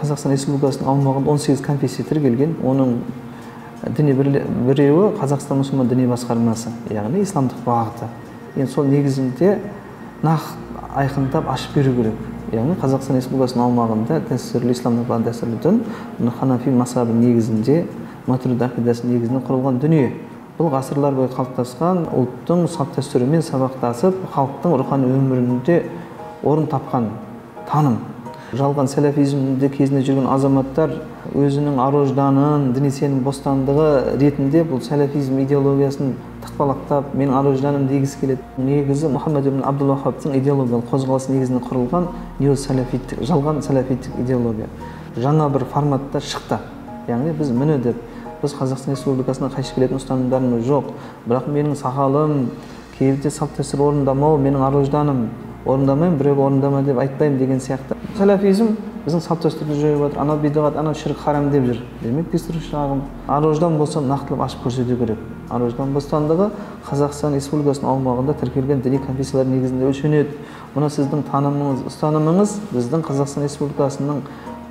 Қазақстан Республикасының аумағында 18 конфессия тіркелген. Оның діни біреуі Қазақстан мұсылман діни басқармасы, яғни исламдық бағыты. Енді сол негізінде нақты айқындап ашып беру керек. Яғни Қазақстан Республикасының аумағында дәстүрлі исламдық бағыт дәстүрлі дін, Ханафи мазхабы негізінде, Матурид ақидасы негізінде құрылған дүние. Бұл ғасырлар бойы қалыптасқан ұлттың салт дәстүрімен сабақтасып, халықтың рухани өмірінде орын тапқан таным. Жалған сәләфизмде кезінде жүрген азаматтар өзінің ар-ожданын, діни сенім бостандығы ретінде бұл сәләфизм идеологиясын тықпалақтап, менің ар-ожданым дегісі келеді. Негізі Мұхаммед ибн Абдул-Ваххабтың идеологиялық қозғалысы негізінде құрылған неосәләфиттік, жалған сәләфиттік идеология. Жаңа бір форматта шықты. Яғни біз міне деп, біз Қазақстан Республикасына қайшы келетін ұстанымдарымыз жоқ. Бірақ менің сақалым, кейде салт дәстүр орындамау, менің ар-ожданым орындамайым, біреу орындама деп айтпаймын деген сияқты. Сәләфизм біздің салт дәстүрді жойып жатыр, анау бидғат, анау ширк харам деп жүр. Демек кесірші шағым. Ар-ождан болса нақтылап ашып көрсету керек. Ар-ождан бостандығы Қазақстан Республикасының аумағында тіркелген діни конфессиялар негізінде өлшенеді. Мұны сіздің танымыңыз, ұстанымыңыз біздің Қазақстан Республикасының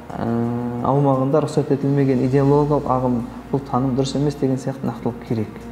аумағында рұқсат етілмеген идеологиялық ағым, бұл таным дұрыс емес деген сияқты нақтылық керек.